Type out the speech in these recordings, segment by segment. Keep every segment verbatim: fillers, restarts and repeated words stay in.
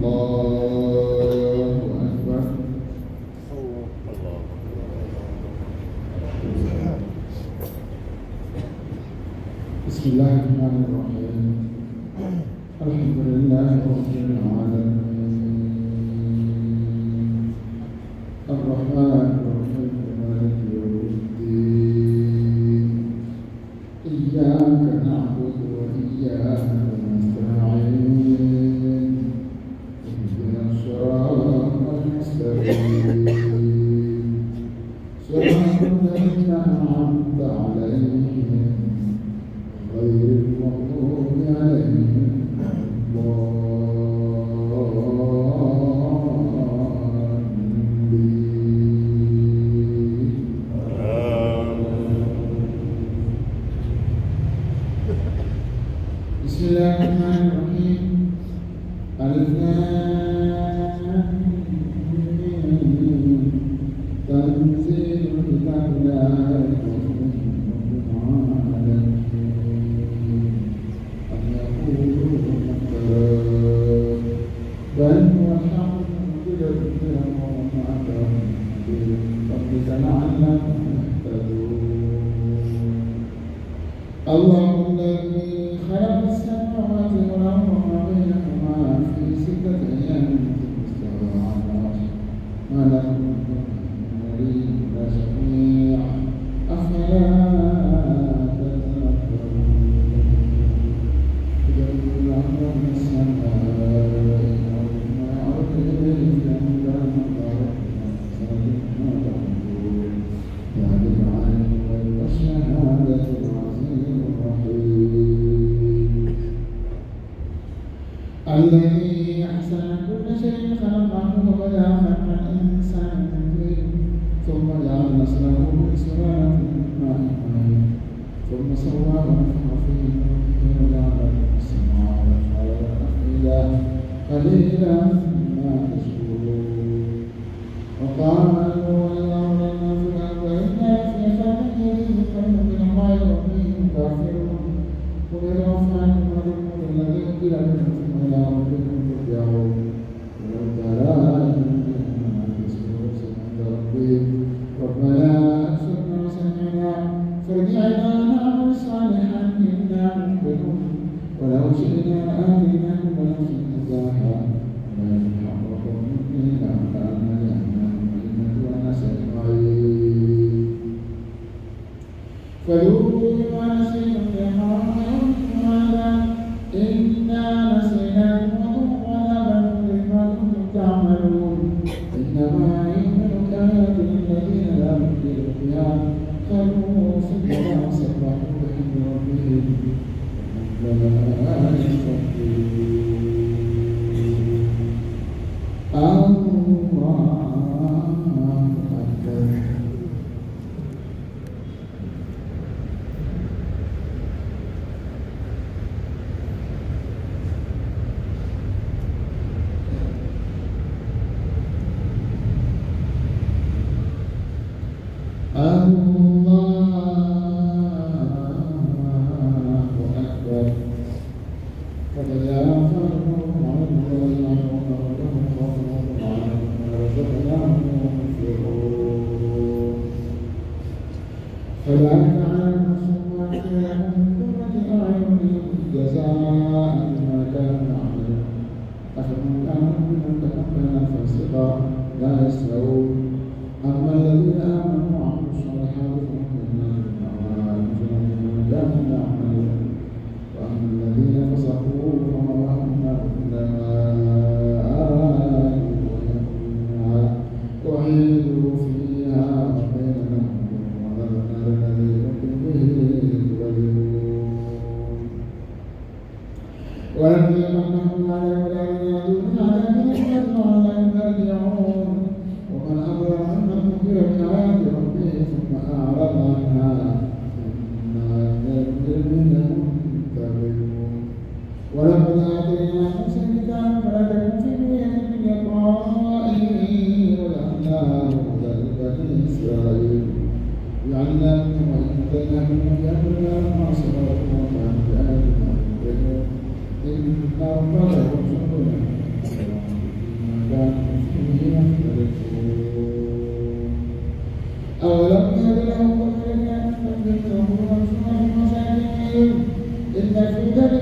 إن ربك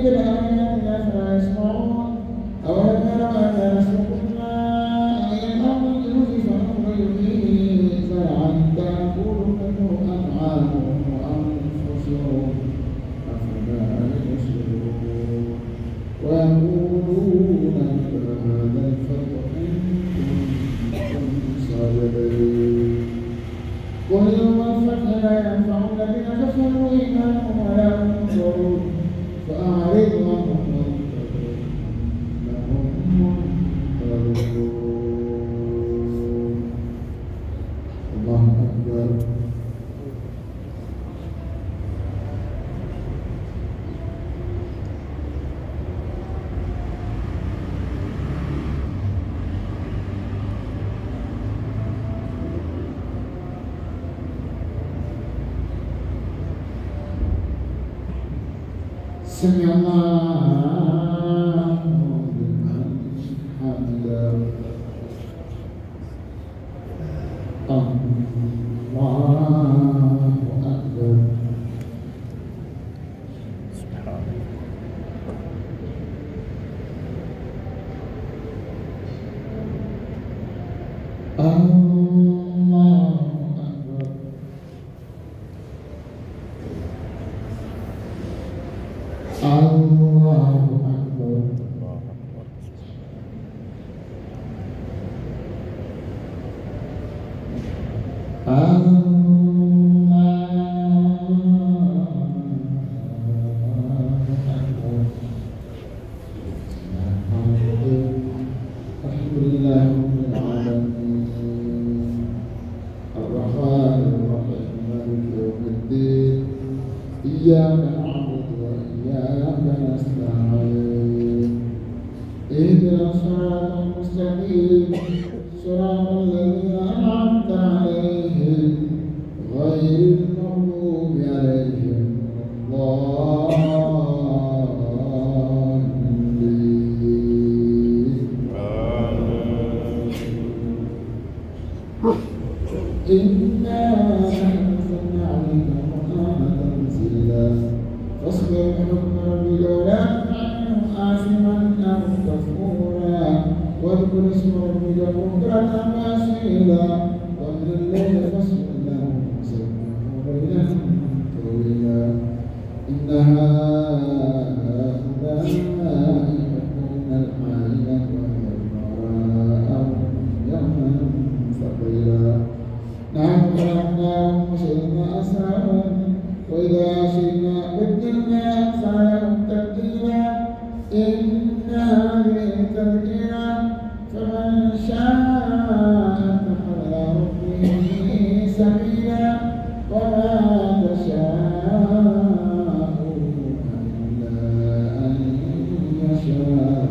بالآيات أفلا يسمعون أولم يروا أنا نسلك الماء إلى الأرض الجرز فنخرج به زرعا تأكل منه أنعامهم وأنفسهم أفلا يبصرون ويقولون متى هذا الفتح إن كنتم صادقين قل يوم الفتح لا ينفع الذين كفروا إيمانهم ولا هم ينصرون فأعرض عنهم وانتظر إنهم منتظرون. الله أكبر. سمع الله لمن حمده. الله أكبر. سبحان الله أكبر. الله أكبر. الحمد لله رب العالمين الرحمن الرحيم مالك يوم الدين إياك نعبد وإياك نستعين اهدنا الصراط المستقيم صراط الذين أنعمت عليهم غير المغضوب عليهم إنا أنزلنا عليك القرآن تنزيلا فاصبر لحكم ربك ولا تطع منهم آثما أو كفورا واذكر اسم ربك بكرة وأصيلا ومن الليل فاصبر له وسبحه ليلا طويلا إن هؤلاء يحبون العاجلة ويذرون يوما ثقيلا نحن خلقناهم وشهدنا أسرارهم وإذا شئنا بدلنا أمثالهم تبديلا إن هذه تذكرة فمن شاء اتخذ إلى ربه سبيلا وما تشاءون إلا أن يشاء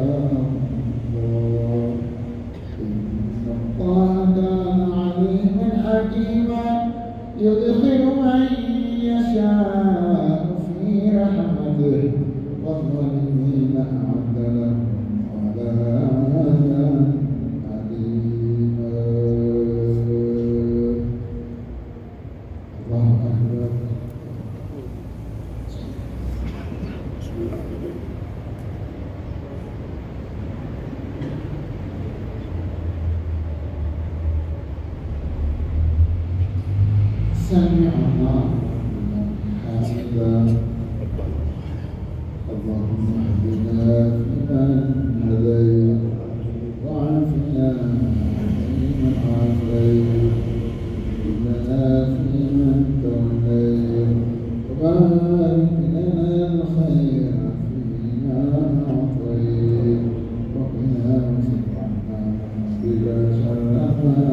الله إن الله كان عليما حكيما يدخل من يشاء في رحمته والظالمين أعد لهم عذابا أليما. الله أكبر. سمع الله لمن حمده. اللهم اهدنا فيمن هديت وعافنا فيمن عافيت وقنا فيمن توليت وبارك لنا الخير فيما أعطيت وقنا واصرف عنا بلا شر ما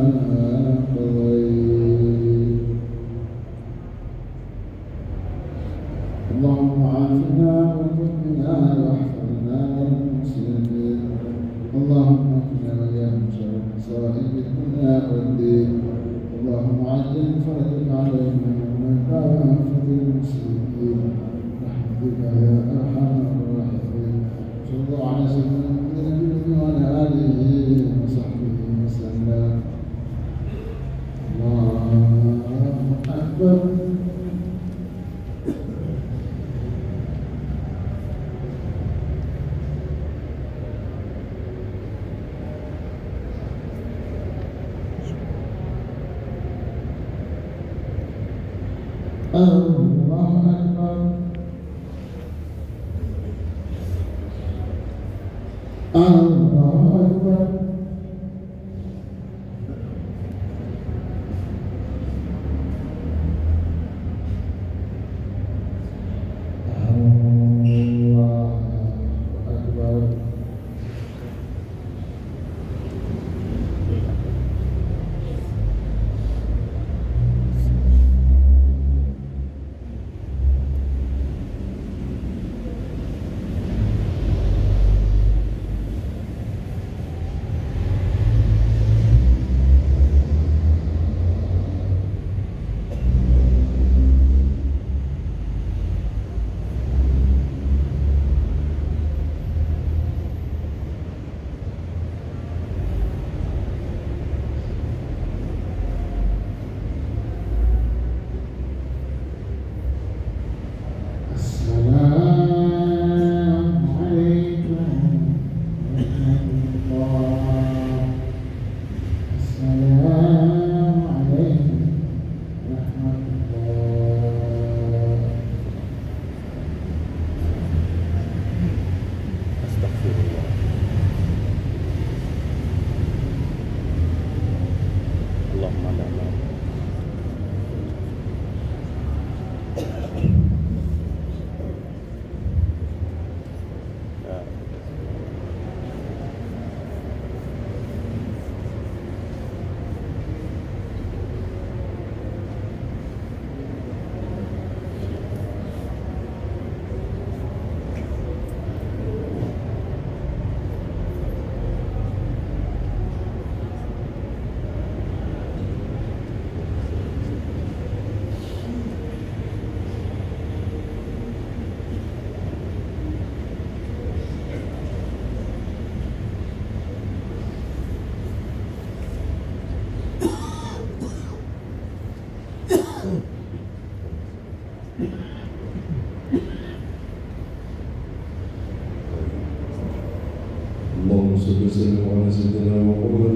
قضيت. اللهم عافنا وارزقنا واحفظنا والمسلمين. اللهم اكفنا واياهم شر مصائب الدنيا والدين. اللهم عجل فرجك علينا ومن كافة المسلمين برحمتك يا ارحم الراحمين. صلى الله على سيدنا محمد وعلى اله وصحبه وسلم. الله اكبر. الله أكبر. اللهم صل وسلم على سيدنا وقول